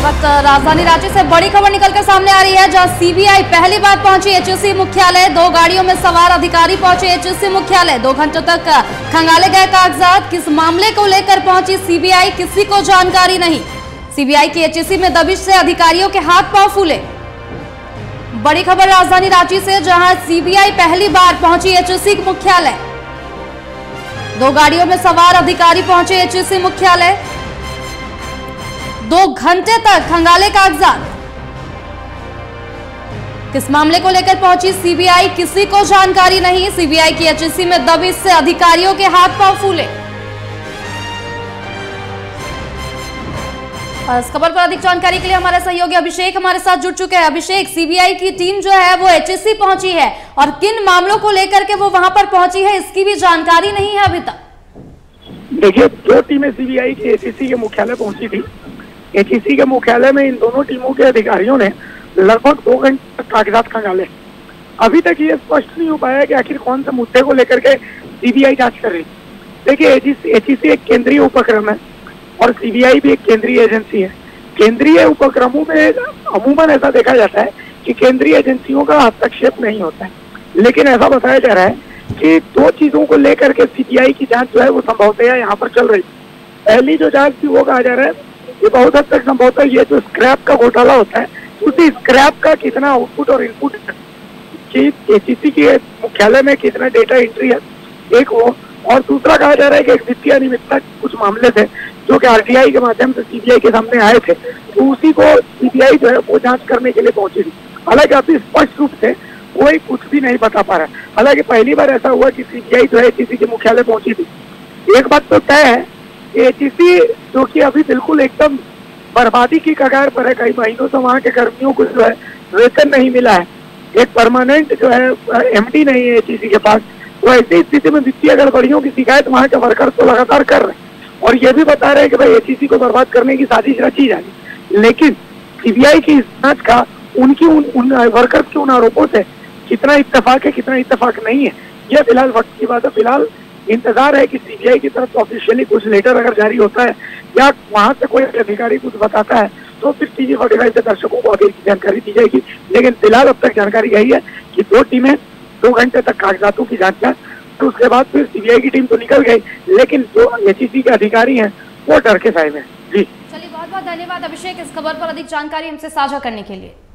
वक्त राजधानी रांची से बड़ी खबर निकलकर सामने आ रही है, जहां सीबीआई पहली बार पहुंची एचईसी मुख्यालय। 2 गाड़ियों में सवार अधिकारी पहुंचे एचईसी मुख्यालय। 2 घंटों तक खंगाले गए कागजात। किस मामले को लेकर पहुंची सीबीआई, किसी को जानकारी नहीं। सीबीआई की एचईसी में दबिश से अधिकारियों के हाथ पांव फूले। बड़ी खबर राजधानी रांची से, जहां सीबीआई पहली बार पहुंची एचईसी मुख्यालय। 2 गाड़ियों में सवार अधिकारी पहुंचे एचईसी मुख्यालय। 2 घंटे तक खंगाले कागजात। किस मामले को लेकर पहुंची सीबीआई, किसी को जानकारी नहीं। सीबीआई की एचईसी में दबिश से अधिकारियों के हाथ पांव फूले। और इस खबर पर अधिक जानकारी के लिए हमारे सहयोगी अभिषेक हमारे साथ जुड़ चुके हैं। अभिषेक, सीबीआई की टीम जो है वो एचईसी पहुंची है और किन मामलों को लेकर के वो वहां पर पहुंची है, इसकी भी जानकारी नहीं है अभी तक। देखिए, 2 टीमें सीबीआई की एचईसी के मुख्यालय पहुंची थी। एचईसी के मुख्यालय में इन दोनों टीमों के अधिकारियों ने लगभग 2 घंटे तक कागजात खंगाले। अभी तक ये स्पष्ट नहीं हो पाया कि आखिर कौन से मुद्दे को लेकर के सीबीआई जांच कर रही। देखिए, एचईसी एक केंद्रीय उपक्रम है और सीबीआई भी एक केंद्रीय एजेंसी है। केंद्रीय उपक्रमों में अमूमन ऐसा देखा जाता है कि केंद्रीय एजेंसियों का हस्तक्षेप नहीं होता है, लेकिन ऐसा बताया जा रहा है कि 2 चीजों को लेकर के सीबीआई की जांच जो है वो संभवतः यहाँ पर चल रही। पहली जो जांच थी वो कहा जा रहा है ये बहुत हद तक संभवतः ये जो स्क्रैप का घोटाला होता है, उसी स्क्रैप का कितना आउटपुट और इनपुट कि एचईसी के मुख्यालय में कितना डेटा एंट्री है, एक वो। और दूसरा कहा जा रहा है कि एक वित्तीय अनियमितता कुछ मामले थे जो कि आरटीआई के माध्यम से सीबीआई के सामने आए थे, तो उसी को सीबीआई जो है वो जांच करने के लिए पहुंची थी। हालांकि अभी स्पष्ट रूप से कोई कुछ भी नहीं बता पा रहा है। हालांकि पहली बार ऐसा हुआ कि सीबीआई जो है एचईसी के मुख्यालय पहुंची थी। एक बात तो तय है, एचईसी जो कि अभी बिल्कुल एकदम बर्बादी की कगार पर है। कई महीनों से वहाँ के कर्मियों को जो है वेतन नहीं मिला है, एक परमानेंट जो है एमडी नहीं है एचईसी के पास। तो ऐसी स्थिति में वित्तीय गड़बड़ियों की शिकायत वहाँ के वर्कर तो लगातार कर रहे हैं और ये भी बता रहे हैं कि भाई एचईसी को बर्बाद करने की साजिश रची जा रही। लेकिन सीबीआई की इस जांच का उनकी उन वर्कर के उन आरोपों से कितना इत्तेफाक है, कितना इत्तेफाक नहीं है, यह फिलहाल वक्त की बात है। फिलहाल इंतजार है कि सीबीआई की तरफ ऑफिशियली कुछ लेटर अगर जारी होता है या वहां से कोई अधिकारी कुछ बताता है तो फिर TV45 से दर्शकों को आगे की जानकारी दी जाएगी। लेकिन फिलहाल अब तक जानकारी यही है कि 2 टीमें 2 घंटे तक कागजातों की जांच कर, तो उसके बाद फिर सीबीआई की टीम तो निकल गई, लेकिन जो एचईसी के अधिकारी हैं वो डर के साए में। जी चलिए, बहुत बहुत धन्यवाद अभिषेक इस खबर पर अधिक जानकारी हमसे साझा करने के लिए।